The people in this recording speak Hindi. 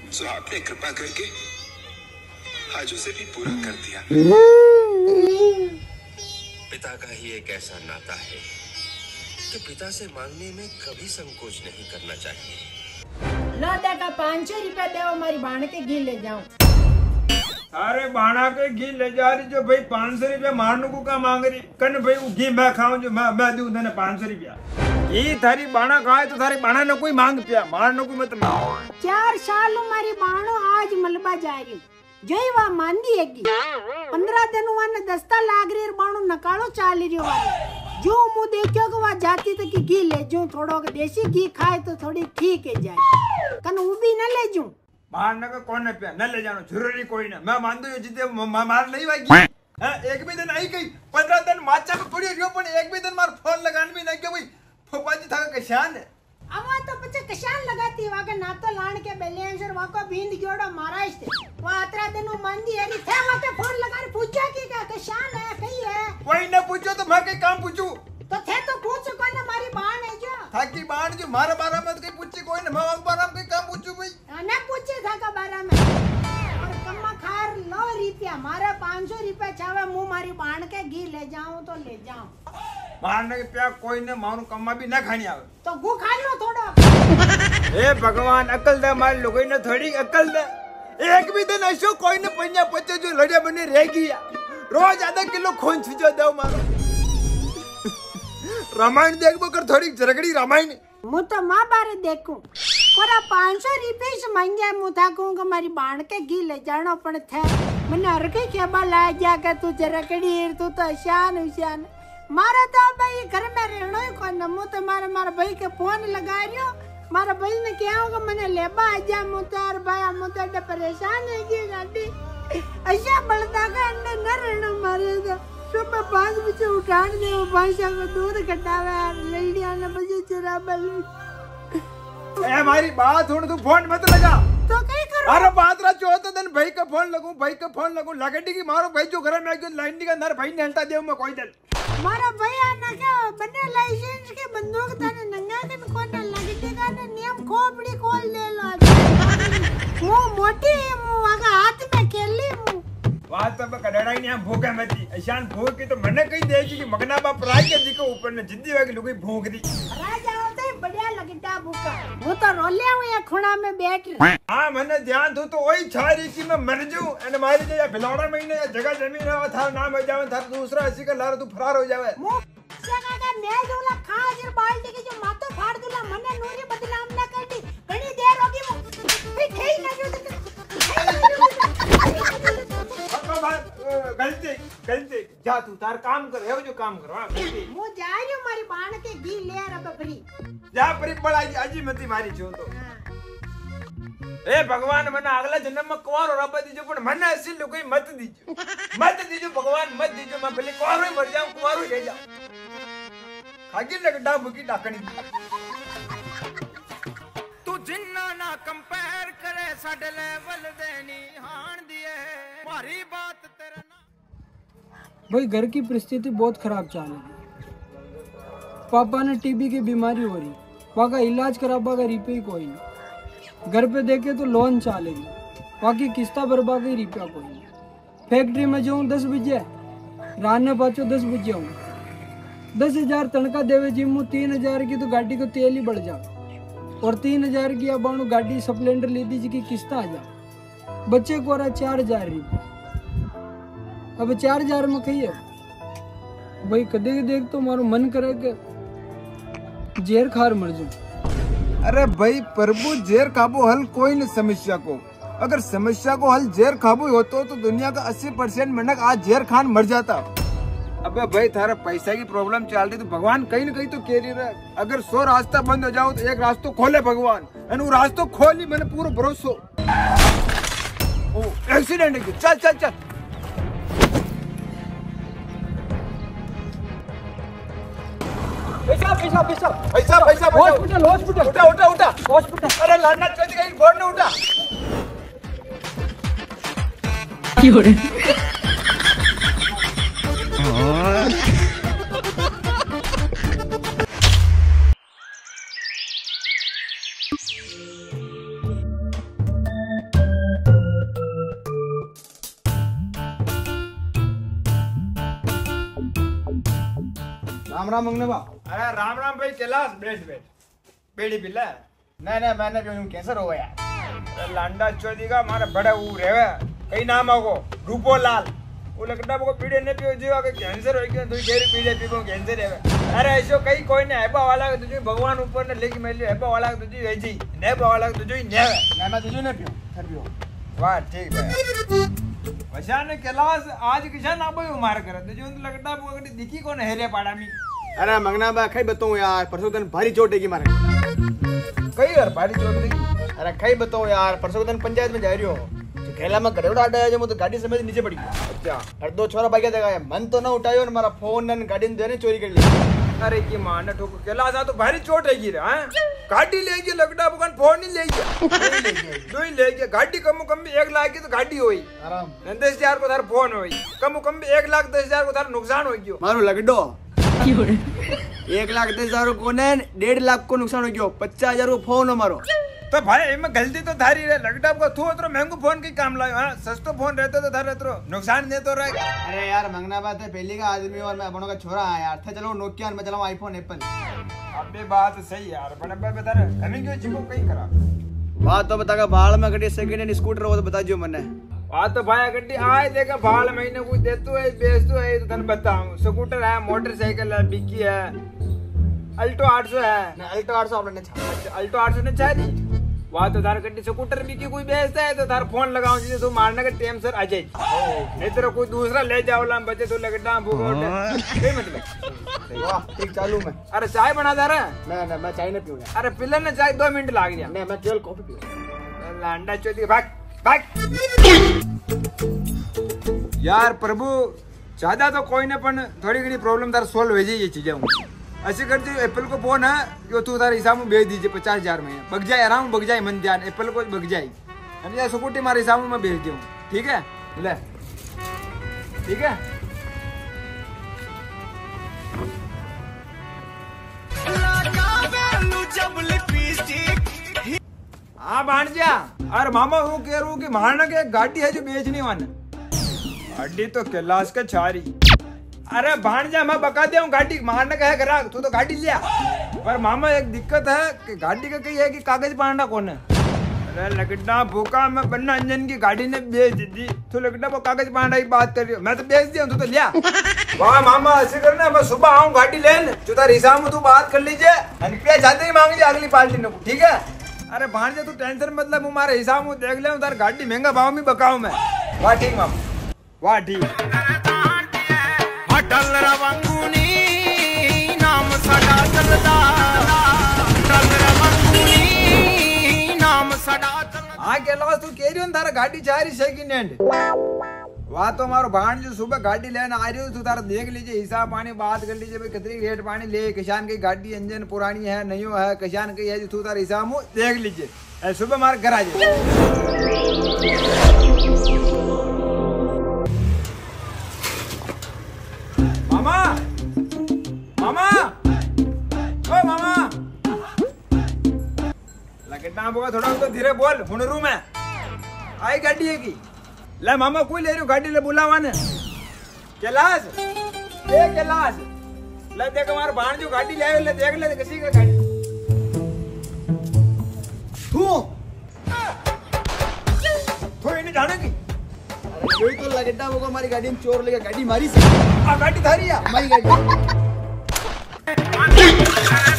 सो आपने कृपा करके आज उसे भी पूरा कर दिया। पिता का ही एक ऐसा नाता है कि पिता से मांगने में कभी संकोच नहीं करना चाहिए। लो देखा 500 रुपया दे, हमारी बाण के घी ले जाऊं। अरे बाणा के घी ले जा रही जो भाई 500 रुपया मारने को का मांग रही कन भाई वो घी मैं खाऊं जो मैं दूं तेने 500 रुपया। ये थारी बाणा खाए तो थारी बाणा ने कोई मांग पिया मारने को मत मांगो। 4 साल हमारी बाणो आज मलबा जा रही जो ही वहाँ मांदी हैगी 15 दिन वहाँ ने दस्ता लाग रही बाणो नकालो चाल रही वाली जो मुँह देखियो कि वहाँ जाती तो कि घी ले जाऊं थोड़ा देसी घी खाए तो थोड़ी ठीक है जाए कन वो भी न ले जाऊं। मारने का कौन है पिया न ले जानो जरूरी कोई ना मैं मान दो जितने मार नहीं वागी एक भी दिन आई गई 15 दिन माचा में पड़ी रही पण एक भी दिन मार फोन लगान भी नहीं के भाई फुफाजी था कशान है अब तो पचे कशान लगाती वाके ना तो लान के बैलेंसर वाको बींद जोड़ो महाराज थे वो 18 दिन मंदी हरी थे वाके फोन लगा के पूछा कि क्या कशान है कहीं है वही न पूछो तो मैं कहीं काम पूछूं तो थे तो पूछ कोई ना हमारी बाण है जो थाकी बाण जो मारा बारा में कहीं पूछी कोई ना मैं बारा में कहीं काम पूछूं भाई ना पूछे था का बारा में और कम्मा खार 9 रुपया मारा 500 रुपया चावे मुंह मारी बाण के घी ले जाऊं तो ले जाऊं मारने के प्या कोई ने मारू कम्मा भी ना खानी आवे तो गु खा लो थोड़ा। हे भगवान अकल दे मार लोगों ने थोड़ी अकल दे एक भी दिन ऐसो कोई ने पन्या पचे जो लड़े बने रह गया रोज आधा किलो खून छुजो दो मारो रामायण देखबो कर थोड़ी झरगड़ी रामायण मु तो मां बारे देखूं कोरा 500 रुपए से मांगे मु था कहूं कि मारी बाण के घी ले जानो पण थे मने हर के केबा ला जा के तू झरगड़ी तू तो शान हुशान मारा तो भाई घर में रहनो ही कोन मु तो मारा भाई के फोन लगा रियो मारा भाई ने क्या होगा मने लेबा आ जा मु तार भाई मु तो परेशान है की गाड़ी ऐसा बलदा का अंडे न रहनो मारे तो सुबह 5 बजे उठान दे वो भाषा को दूध कटावे लड़िया ने बजे चराबल ए हमारी बात सुन तू फोन मत लगा तो कई करो अरे बात रा चौथा दिन भाई का फोन लगू लगड़ी की मारो भाई जो घर में आके लाइन का अंदर भाई ने हलता दे मैं कोई दिन मारा भैया ना क्या बने लाइसेंस के बंदूक थाने नंगा के कोन लगड़ी का ने नियम खोपड़ी खोल ले लो वो मोटी मु वागा हाथ में खेली मु बात तब कड़ाई नहीं हम भूखा मती ऐशान भूख की तो मने कहीं दे कि मगना बा प्राय के दिको ऊपर ने जिद्दी वाली लुगाई भूख दी राजा होते बढ़िया लगता भूखा वो तो रोले हुए खुणा में बैठ रही हां मने ध्यान दो तो वही छारी की मैं मर जाऊं एने मारी जे या बिलौड़ा महीने या जगह जमीन है था नाम हो जावे था दूसरा ऐसी का लार तू फरार हो जावे से काका मैं जोला खा जर बाल्टी के जो मातो फाड़ दूला मने नूरी बदनाम ना कर दी घणी देर होगी फिर ठई ना जो गलती जा तू तार काम कर है जो काम करो मु जा रही हूं मारी बाण के घी ले आ बबरी जा परी बड़ा आजी मती मारी छो तो ए भगवान मने अगला जन्म में कुंवारो रब दीजो पण मने ऐसी लोगई मत दीजो भगवान मत दीजो मैं भले कुंवारो ही मर जाऊं कुंवारो ही रह जाऊं खागी लगडा भूकी डाकनी तू जिन्ना ना कंपेयर करे साडे लेवल देनी हान दिए मारी बात तेरा भाई घर की परिस्थिति बहुत खराब चाल रही पापा ने टीबी की बीमारी हो रही वहाँ का इलाज कराबा का रुपये कोई नहीं घर पे देखे तो लोन चालेगी वहाँ की किस्ता भरबा का रुपया कोई नहीं फैक्ट्री में जाऊँ 10 बजे राने पाचो 10 बजे आऊँ 10,000 तनखा देवे जी मुँह 3,000 की तो गाड़ी को तेल ही बढ़ जाओ और 3,000 की अब गाड़ी स्प्लेंडर ले दीजिए की किस्ता आ जाओ बच्चे को रहा 4,000 रुपये अब 4,000 में कही है भाई कदे देख तो मारो मन करे के जेर खार मर जाऊं। अरे भाई प्रभु जेर खाबो हल कोई नहीं समस्या को अगर समस्या को हल जेर खाबो होतो तो दुनिया का 80% मिनट आज जेर खान मर जाता। अबे भाई थारा पैसा की प्रॉब्लम चल रही तो भगवान कहीं न कहीं तो कह रही है अगर 100 रास्ता बंद हो जाओ तो एक रास्ता खोले भगवान वो रास्ता खोली मैंने पूरा भरोसा एक्सीडेंट है चल चल चल पैसा हॉस्पिटल उठा हॉस्पिटल अरे लाना चल गई फोन ने उठा की हो रे राम राम मंगने बा। अरे राम राम भाई कैलाश बैठ बेड़ी पिल्ला नहीं मैंने भी कैंसर हो गया। अरे लांडा चौधरी का हमारा बड़ा वो रहे कई नाम होगो रूपो लाल वो लगता को पीड़े ने पियो जीवा के कैंसर हो गया तू घेर पीड़े पीबो कैंसर है। अरे ऐसो कई कोई ने हेबा वाला तुझे भगवान ऊपर ने लेके मेल हेबा वाला तुझे वेजी ने वाला तुझे ने मैं तुझे नहीं पियो फिर पियो। वाह ठीक है वैसा ने कैलाश आज किसा ना भाई मार कर तुझे लगता वो दिखी कौन हेरे पाड़ा में। अरे मंगना बा कई बताऊं यार परसों दिन भारी चोट है की मारे। कई यार भारी चोट लगी। अरे कई बताऊं यार परसों दिन पंचायत में जा रही हो तो खेला में गड़बड़ आटा है जो मुझे गाड़ी समेत नीचे पड़ी। अच्छा और 2 छोरा भाग्य देखा है मन तो ना उठायो और हमारा फोन न गाड़ी देने चोरी कर ली। अरे की मां ने ठोको कैलाश आ तो भारी चोट है गिरा हैं गाड़ी ले गया लगड़ा बुकान फोन नहीं ले गया दो ही ले गया गाड़ी कम कम भी 1 लाख की तो गाड़ी हुई आराम 10,000 को थार फोन हुई कम कम भी 1,10,000 को थार नुकसान हो गयो मारो लगडो 1,10,000 को ने 1.5 लाख को नुकसान हो गयो 50,000 को फोन हमारो। तो भाई इनमें गलती तो थारी रे लगड़ा को तू इतरो महंगो फोन की काम लायो हां सस्तो फोन रहते तो थारे इतरो नुकसान दे तो रहे। अरे यार मंगना बात है पहली का आदमी और मैं अपनों का छोरा है यार थे चलो नोकिया मैं चलाऊं आईफोन एप्पल। अबे बात सही यार बड़ा बता रहे हमें क्यों जिको कहीं करा बात तो बतागा बाल में गड्डी सेकंड हैंड स्कूटर हो तो बता दियो मैंने। आ तो भाई गड्डी आए देखा बाल महीने कुछ देतो है बेचतो है तो तन बताऊं स्कूटर है मोटरसाइकिल है बिकी है अल्टो 800 है अल्टो 800 आपने अल्टो 800 ने चाहिए वहाँ तो थार गड्डी स्कूटर भी की कोई बेचता है तो थार फोन लगाऊं जिसे तू मारने का टाइम सर आ जाए नहीं तो कोई दूसरा ले जाओ लाम बचे तो लगता मतलब वाह ठीक चालू मैं। अरे चाय बना दे रहा नहीं मैं चाय नहीं पीऊंगा। अरे पिल्लर ने चाय 2 मिनट लाग गया नहीं मैं केवल कॉफी पीऊंगा। लांडा चौधरी भाग भाग यार प्रभु ज्यादा तो कोई ना पण थोड़ी घनी प्रॉब्लम तार सोल्व हो जाए ये चीजें ऐसे करते एप्पल को फोन है जो तू तार हिसाब में भेज दीजिए 50,000 में बग जाए आराम बग जाए मन ध्यान एप्पल को बग जाए स्कूटी मारे हिसाब में मैं भेज दूँ ठीक है ले ठीक है। हाँ भांजा अरे मामा वो कह रहा हूँ कि मारना के गाड़ी है जो बेचनी वाला गाड़ी तो कैलाश का छारी। अरे भांजा मैं बका दे गाड़ी मारने का है ग्राहक तू तो गाड़ी लिया पर मामा एक दिक्कत है कि गाड़ी का कही है कि कागज पाना कौन है। अरे लगड़ा भूखा मैं बन्ना अंजन की गाड़ी ने बेच दी तू लगड़ा वो कागज पाना की बात कर रही हो मैं तो बेच दिया तू तो लिया। वाह मामा ऐसे करना मैं सुबह आऊँ गाड़ी लेने जो तार हिसाब में तू बात कर लीजिए रुपया जाते ही मांग लिया अगली पार्टी ने ठीक है। अरे भांजा तू टेंशन मतलब हमारे हिसाब में देख ले तार गाड़ी महंगा भाव में बकाऊ मैं। वाह ठीक मामा वाह ठीक हाँ कैलाश तू कह रही हो तारा गाड़ी चाह रही सेकंड हैंड वहाँ तो हमारा भाण जो सुबह गाड़ी लेने आ रही हो तू तारा देख लीजिए हिसाब पानी बात कर लीजिए भाई कितनी रेट पानी ले किसान की गाड़ी इंजन पुरानी है नहीं है किसान की है जो तू तारा हिसाब हो देख लीजिए सुबह हमारे घर आ जाए। मामा मामा ओ मामा लगता होगा थोड़ा तो धीरे बोल हुनरू में आई गाड़ी है की ले मामा कोई ले रही हो गाड़ी ले बुलावा ने कैलाश ए कैलाश ले देख हमारे भाण जो गाड़ी ले ले देख ले किसी का गाड़ी तू इन्हें जाने की अरे कोई तो लगता होगा हमारी गाड़ी में चोर लेकर गाड़ी मारी से गाड़ी थारी है हमारी गाड़ी